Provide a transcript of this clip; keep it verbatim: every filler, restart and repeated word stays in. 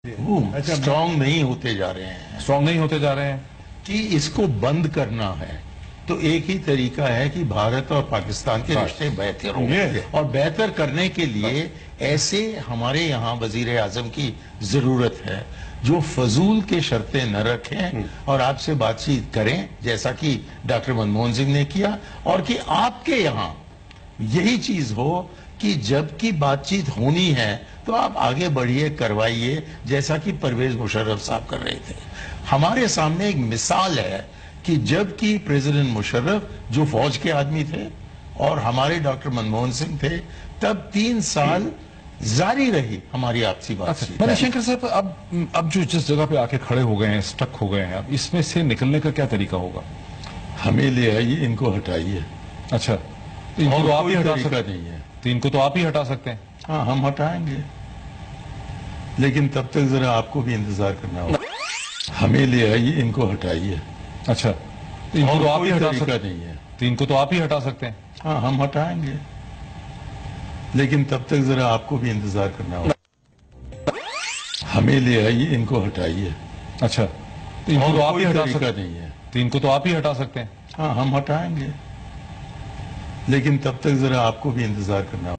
Strong नहीं होते जा रहे हैं स्ट्रांग नहीं होते जा रहे हैं कि इसको बंद करना है तो एक ही तरीका है कि भारत और पाकिस्तान के रिश्ते बेहतर होंगे और बेहतर करने के लिए ऐसे हमारे यहाँ वजीर आजम की जरूरत है जो फजूल के शर्तें न रखें और आपसे बातचीत करें जैसा कि डॉक्टर मनमोहन सिंह ने किया और कि आपके यहाँ यही चीज हो कि जब की बातचीत होनी है तो आप आगे बढ़िए करवाइए जैसा कि परवेज मुशर्रफ साहब कर रहे थे। हमारे सामने एक मिसाल है कि जब की प्रेसिडेंट मुशर्रफ जो फौज के आदमी थे और हमारे डॉक्टर मनमोहन सिंह थे तब तीन साल जारी रही हमारी आपसी बातचीत। मणिशंकर साहब अब अब जो जिस जगह पे आके खड़े हो गए हैं स्टक हो गए हैं अब इसमें से निकलने का क्या तरीका होगा? हमें ले आइए, इनको हटाइए। अच्छा इनको तो आप ही हटा सकते नहीं है तो इनको तो आप ही हटा सकते हैं। हाँ हम हटाएंगे लेकिन तब तक जरा आपको भी इंतजार करना होगा। हमें ले आइए, इनको हटाइए। अच्छा इनको तो आप ही हटा सकते नहीं है तो इनको तो आप ही हटा सकते हैं। हाँ हम हटाएंगे लेकिन तब तक जरा आपको भी इंतजार करना होगा। हमें ले आइए, इनको हटाइए। अच्छा इनको तो आप ही हटा सकते नहीं है तो इनको तो आप ही हटा सकते हैं। हाँ हम हटाएंगे लेकिन तब तक जरा आपको भी इंतजार करना होगा।